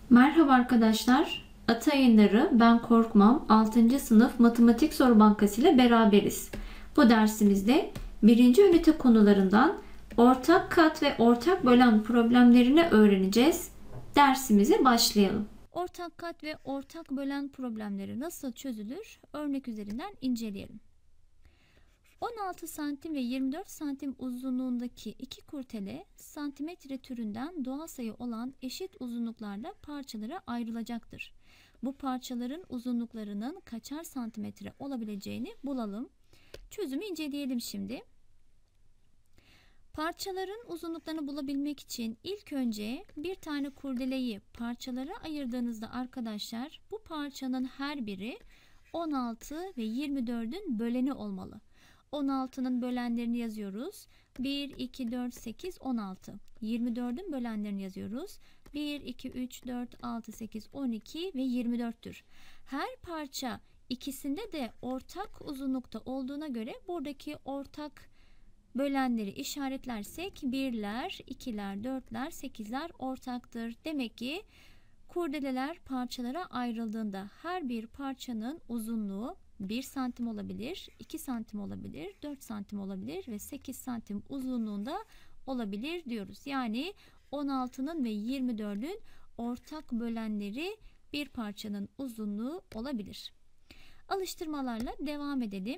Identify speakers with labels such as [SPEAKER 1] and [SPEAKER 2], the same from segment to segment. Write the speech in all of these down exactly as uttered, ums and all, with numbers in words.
[SPEAKER 1] Merhaba arkadaşlar. Ata Yayınları Ben Korkmam altıncı sınıf matematik soru bankası ile beraberiz. Bu dersimizde birinci ünite konularından ortak kat ve ortak bölen problemlerini öğreneceğiz. Dersimize başlayalım.
[SPEAKER 2] Ortak kat ve ortak bölen problemleri nasıl çözülür? Örnek üzerinden inceleyelim. on altı santim ve yirmi dört santim uzunluğundaki iki kurdele santimetre türünden doğal sayı olan eşit uzunluklarda parçalara ayrılacaktır. Bu parçaların uzunluklarının kaçar santimetre olabileceğini bulalım. Çözümü inceleyelim şimdi. Parçaların uzunluklarını bulabilmek için ilk önce bir tane kurdeleyi parçalara ayırdığınızda arkadaşlar bu parçanın her biri on altı ve yirmi dördün böleni olmalı. on altının bölenlerini yazıyoruz. bir, iki, dört, sekiz, on altı. yirmi dördün bölenlerini yazıyoruz. bir, iki, üç, dört, altı, sekiz, on iki ve yirmi dörttür. Her parça ikisinde de ortak uzunlukta olduğuna göre buradaki ortak bölenleri işaretlersek birler, ikiler, dörtler, sekizler ortaktır. Demek ki kurdeleler parçalara ayrıldığında her bir parçanın uzunluğu bir santim olabilir, iki santim olabilir, dört santim olabilir ve sekiz santim uzunluğunda olabilir diyoruz. Yani on altının ve yirmi dördün ortak bölenleri bir parçanın uzunluğu olabilir. Alıştırmalarla devam edelim.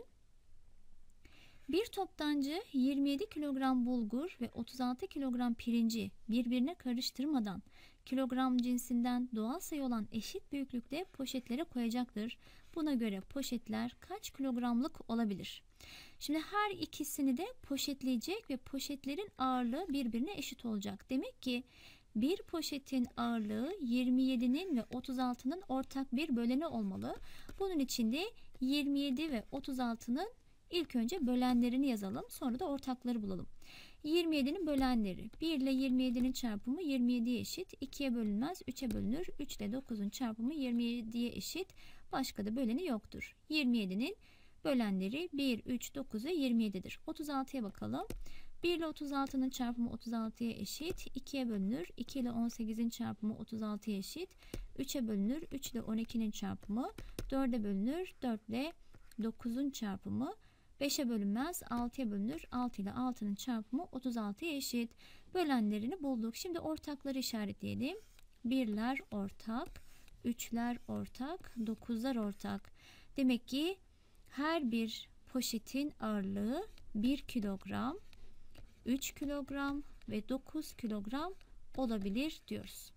[SPEAKER 2] Bir toptancı yirmi yedi kilogram bulgur ve otuz altı kilogram pirinci birbirine karıştırmadan kilogram cinsinden doğal sayı olan eşit büyüklükte poşetlere koyacaktır. Buna göre poşetler kaç kilogramlık olabilir? Şimdi her ikisini de poşetleyecek ve poşetlerin ağırlığı birbirine eşit olacak. Demek ki bir poşetin ağırlığı yirmi yedinin ve otuz altının ortak bir böleni olmalı. Bunun için de yirmi yedi ve otuz altının İlk önce bölenlerini yazalım. Sonra da ortakları bulalım. yirmi yedinin bölenleri. bir ile yirmi yedinin çarpımı yirmi yediye eşit. ikiye bölünmez. üçe bölünür. üç ile dokuzun çarpımı yirmi yediye eşit. Başka da böleni yoktur. yirmi yedinin bölenleri bir, üç, dokuz ve yirmi yedidir. otuz altıya bakalım. bir ile otuz altının çarpımı otuz altıya eşit. ikiye bölünür. iki ile on sekizin çarpımı otuz altıya eşit. üçe bölünür. üç ile on ikinin çarpımı dörde bölünür. dört ile dokuzun çarpımı beşe bölünmez, altıya bölünür. altı ile altının çarpımı otuz altıya eşit. Bölenlerini bulduk. Şimdi ortakları işaretleyelim. birler ortak, üçler ortak, dokuzlar ortak. Demek ki her bir poşetin ağırlığı bir kilogram, üç kilogram ve dokuz kilogram olabilir diyoruz.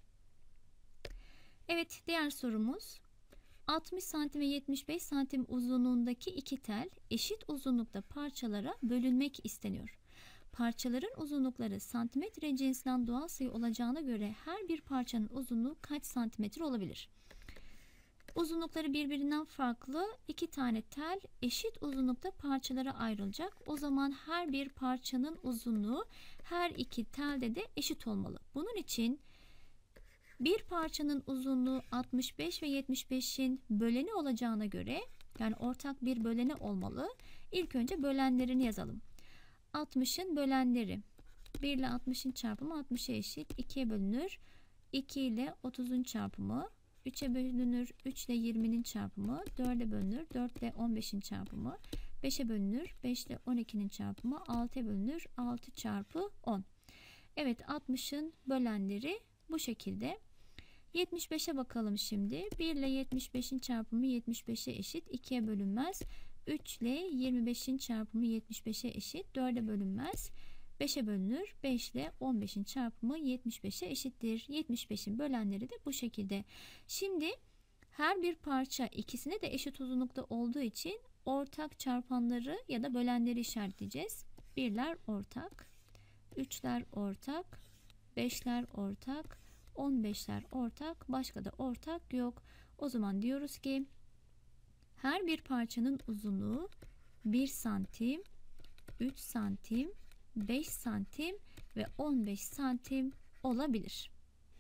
[SPEAKER 2] Evet, diğer sorumuz. altmış santim ve yetmiş beş santim uzunluğundaki iki tel eşit uzunlukta parçalara bölünmek isteniyor. Parçaların uzunlukları santimetre cinsinden doğal sayı olacağına göre her bir parçanın uzunluğu kaç santimetre olabilir? Uzunlukları birbirinden farklı iki tane tel eşit uzunlukta parçalara ayrılacak. O zaman her bir parçanın uzunluğu her iki telde de eşit olmalı. Bunun için bir parçanın uzunluğu altmış beş ve yetmiş beşin böleni olacağına göre, yani ortak bir böleni olmalı. İlk önce bölenlerini yazalım. altmışın bölenleri. bir ile altmışın çarpımı altmışa eşit. ikiye bölünür. iki ile otuzun çarpımı. üçe bölünür. üç ile yirminin çarpımı. dörde bölünür. dört ile on beşin çarpımı. beşe bölünür. beş ile on ikinin çarpımı. altıya bölünür. altı çarpı on. Evet, altmışın bölenleri bu şekilde. yetmiş beşe bakalım şimdi. bir ile yetmiş beşin çarpımı yetmiş beşe eşit. ikiye bölünmez. üç ile yirmi beşin çarpımı yetmiş beşe eşit. dörde bölünmez. beşe bölünür. beş ile on beşin çarpımı yetmiş beşe eşittir. yetmiş beşin bölenleri de bu şekilde. Şimdi her bir parça ikisine de eşit uzunlukta olduğu için ortak çarpanları ya da bölenleri işaretleyeceğiz. birler ortak, üçler ortak, beşler ortak, on beşler ortak, başka da ortak yok. O zaman diyoruz ki her bir parçanın uzunluğu bir santim, üç santim, beş santim ve on beş santim olabilir.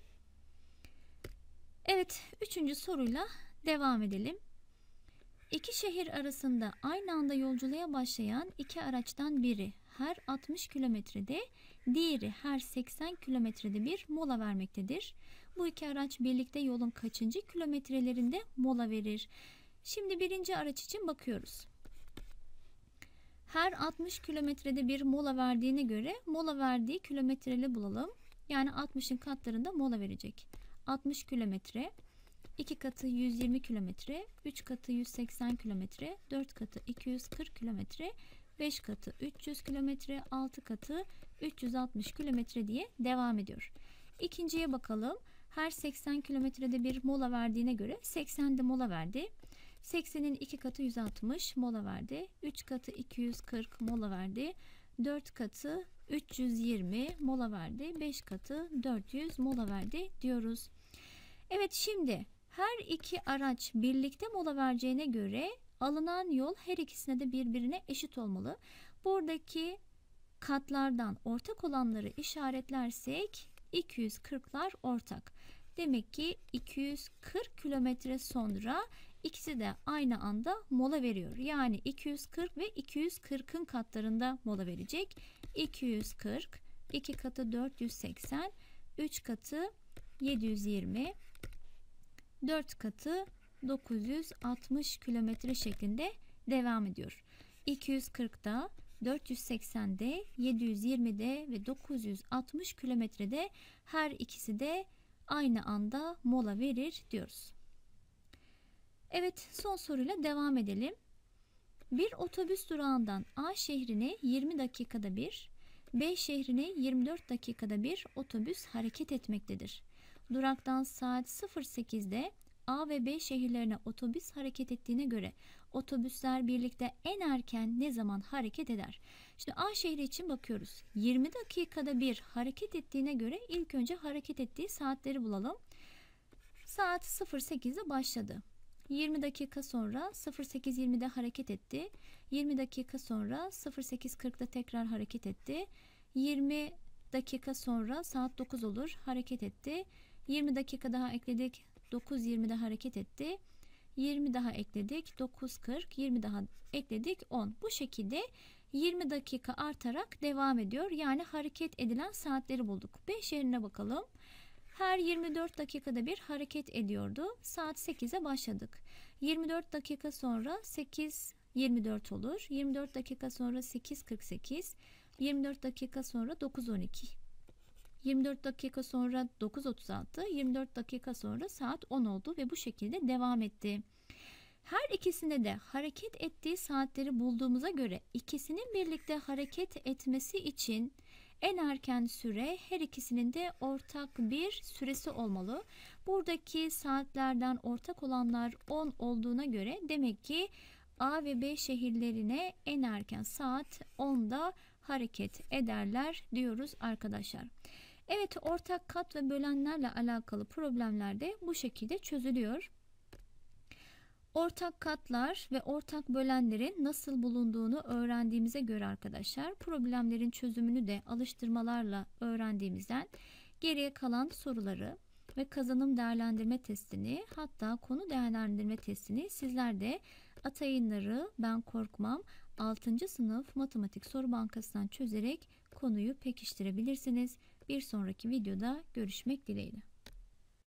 [SPEAKER 2] Evet, üçüncü soruyla devam edelim. İki şehir arasında aynı anda yolculuğa başlayan iki araçtan biri her altmış kilometrede, diğeri her seksen kilometrede bir mola vermektedir. Bu iki araç birlikte yolun kaçıncı kilometrelerinde mola verir? Şimdi birinci araç için bakıyoruz. Her altmış kilometrede bir mola verdiğine göre mola verdiği kilometreleri bulalım. Yani altmışın katlarında mola verecek. altmış kilometre, iki katı yüz yirmi kilometre, üç katı yüz seksen kilometre, dört katı iki yüz kırk kilometre, beş katı üç yüz kilometre, altı katı üç yüz altmış kilometre diye devam ediyor. İkinciye bakalım. Her seksen kilometrede bir mola verdiğine göre seksende mola verdi. seksenin iki katı yüz altmış mola verdi. üç katı iki yüz kırk mola verdi. dört katı üç yüz yirmi mola verdi. beş katı dört yüz mola verdi diyoruz. Evet, şimdi her iki araç birlikte mola vereceğine göre alınan yol her ikisine de birbirine eşit olmalı. Buradaki katlardan ortak olanları işaretlersek iki yüz kırklar ortak. Demek ki iki yüz kırk kilometre sonra ikisi de aynı anda mola veriyor. Yani iki yüz kırk ve iki yüz kırkın katlarında mola verecek. iki yüz kırk, iki katı dört yüz seksen, üç katı yedi yüz yirmi, dört katı dokuz yüz altmış kilometre şeklinde devam ediyor. iki yüz kırkta, dört yüz seksende, yedi yüz yirmide ve dokuz yüz altmış kilometrede her ikisi de aynı anda mola verir diyoruz. Evet, son soruyla devam edelim. Bir otobüs durağından A şehrine yirmi dakikada bir, B şehrine yirmi dört dakikada bir otobüs hareket etmektedir. Duraktan saat sıfır sekizde A ve B şehirlerine otobüs hareket ettiğine göre otobüsler birlikte en erken ne zaman hareket eder? Şimdi A şehri için bakıyoruz. yirmi dakikada bir hareket ettiğine göre ilk önce hareket ettiği saatleri bulalım. Saat sıfır sekizde başladı. yirmi dakika sonra sıfır sekiz yirmide hareket etti. yirmi dakika sonra sıfır sekiz kırkta tekrar hareket etti. yirmi dakika sonra saat dokuz olur, hareket etti. yirmi dakika daha ekledik, dokuz yirmide hareket etti. yirmi daha ekledik, dokuz kırk, yirmi daha ekledik, on. Bu şekilde yirmi dakika artarak devam ediyor. Yani hareket edilen saatleri bulduk. B şehrine bakalım. Her yirmi dört dakikada bir hareket ediyordu. Saat sekize başladık. yirmi dört dakika sonra sekiz yirmi dört olur. yirmi dört dakika sonra sekiz kırk sekiz. yirmi dört dakika sonra dokuz on iki. yirmi dört dakika sonra dokuz otuz altı. yirmi dört dakika sonra saat on oldu ve bu şekilde devam etti. Her ikisinde de hareket ettiği saatleri bulduğumuza göre ikisinin birlikte hareket etmesi için en erken süre her ikisinin de ortak bir süresi olmalı. Buradaki saatlerden ortak olanlar on olduğuna göre demek ki A ve B şehirlerine en erken saat onda hareket ederler diyoruz arkadaşlar. Evet, ortak kat ve bölenlerle alakalı problemler de bu şekilde çözülüyor. Ortak katlar ve ortak bölenlerin nasıl bulunduğunu öğrendiğimize göre arkadaşlar problemlerin çözümünü de alıştırmalarla öğrendiğimizden geriye kalan soruları ve kazanım değerlendirme testini, hatta konu değerlendirme testini sizler de Atayınları Ben Korkmam altıncı sınıf matematik soru bankasından çözerek konuyu pekiştirebilirsiniz. Bir sonraki videoda görüşmek dileğiyle.